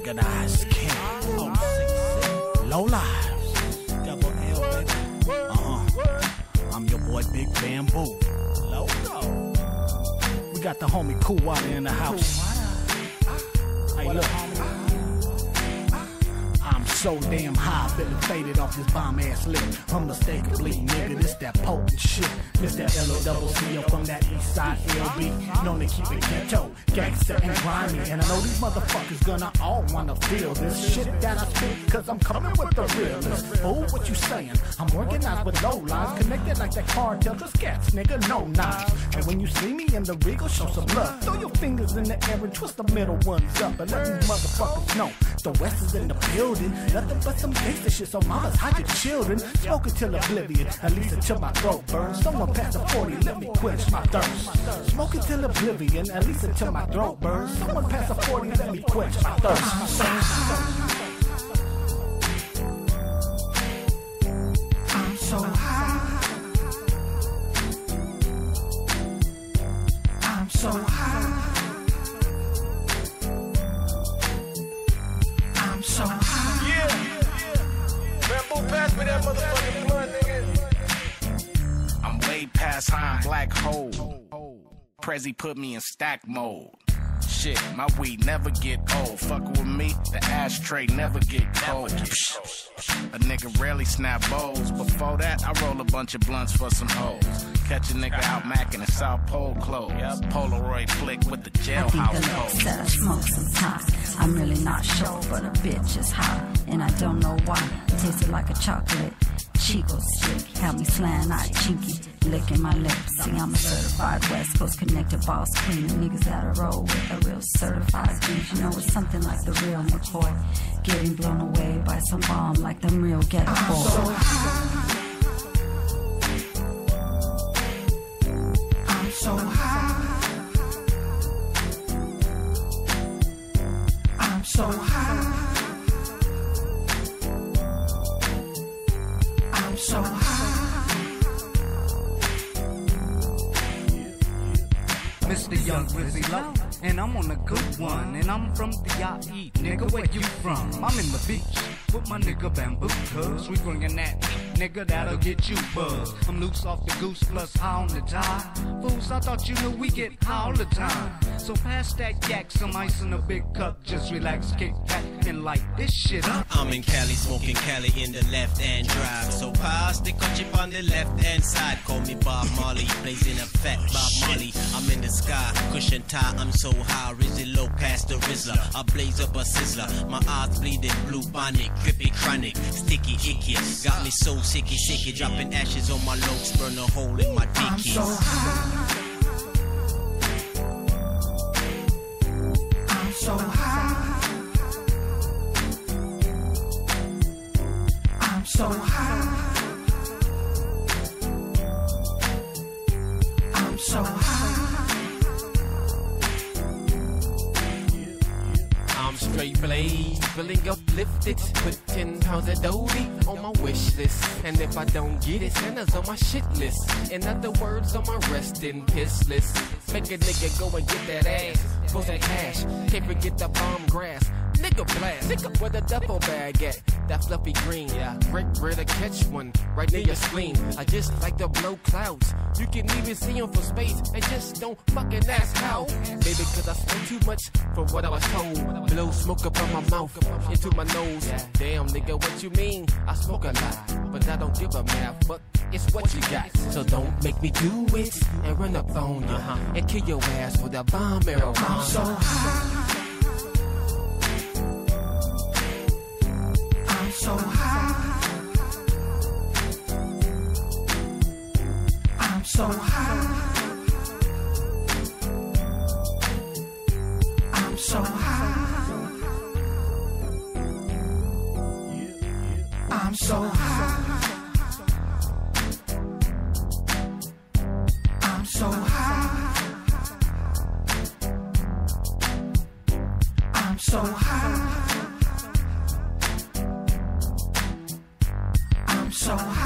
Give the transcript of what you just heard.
Organized camp. Low lives. Double L, baby. I'm your boy Big Bamboo. Loco. We got the homie Cool Water in the house. Hey, look, homie. I'm so damn high, feeling faded off this bomb ass lip. Unmistakably, nigga, this that potent shit. Mr. L-O-double-C, I'm from that east side LB. Known to keep it ghetto, gangster and grimy. And I know these motherfuckers gonna all wanna feel this shit that I spit, cause I'm coming with the realness. Oh, what you saying? I'm organized with low lines, connected like that cartel to scats, nigga, no knives. And when you see me in the Regal, show some love. Throw your fingers in the air and twist the middle ones up. And let these motherfuckers know the West is in the building. Nothing but some gangster shit, so mamas hide your children. Smoke until oblivion, at least until my throat burns. Someone pass the 40, let me quench my thirst. Smoke until oblivion, at least until my throat burns. Someone pass the 40, let me quench my thirst. I'm so high. I'm so high. I'm so high. Pass me that motherfucking blunt, nigga. I'm way past high in black hole. Prezi put me in stack mode. Shit, my weed never get old. Fuck with me, the ashtray never get cold. A nigga rarely snap bowls. Before that, I roll a bunch of blunts for some hoes. Catch a nigga out macking in South Pole clothes. Polaroid flick with the jailhouse pose. Said I smoke sometimes. I'm really not sure, but a bitch is hot. And I don't know why. It tasted like a chocolate Chico stick. Had me slant eyed chinky, licking my lips. See, I'm a certified West Coast connected boss queen. Niggas that I roll with a real certified beef. You know it's something like the real McCoy. Getting blown away by some bomb like them real ghetto boys. I'm so high. I'm so high. I'm so high. I'm so high. Mr. Young Grizzly Low, and I'm on a good one. And I'm from the IE, nigga, where you from? I'm in the beach with my nigga Bamboo, cuz we bringin' that heat, nigga, that'll get you buzzed. I'm loose off the goose plus high on the tide. Fools, I thought you knew we get high all the time. So pass that yak, some ice in a big cup. Just relax, kick back, and light this shit up. I'm in Cali, smoking Cali in the left-hand drive. So pass the country on the left-hand side. Call me Bob Marley, blazing a fat Bob Marley. I'm in the sky, cushion tie, I'm so high. Rizzy low past the Rizzler, I blaze up a sizzler. My eyes bleeding, blue bonnet, grippy chronic, sticky icky. Got me so sicky, dropping ashes on my lopes, burn a hole in my dickies. I'm so high. I'm so high. I'm so high. I'm so high. I'm straight blaze, feeling uplifted. Put 10 pounds of Dodie on my wish list. And if I don't get it, Santa's on my shit list. In other words, on my rest in piss list. Make a nigga go and get that ass. For some cash, can't forget the bomb grass. Nigga blast, nigga where the duffel bag at? That fluffy green, yeah. Great rare to catch one right near your spleen. I just like to blow clouds. You can even see them from space and just don't fucking ask how. Maybe cause I spent too much for what I was told. Blow smoke up on my mouth, into my nose. Damn nigga, what you mean? I smoke a lot, but I don't give a math. But it's what you got, so don't make me do it and run up on you and kill your ass with a bomb arrow. I'm so high. I'm so high. I'm so high. I'm so high. I'm so high. I'm so high. I'm so high. I'm so high.